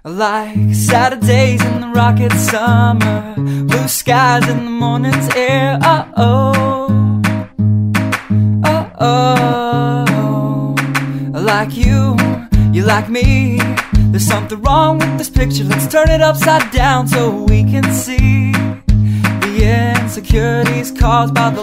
Like Saturdays in the rocket summer, blue skies in the morning's air. Oh, like you like me. There's something wrong with this picture. Let's turn it upside down so we can see the insecurities caused by the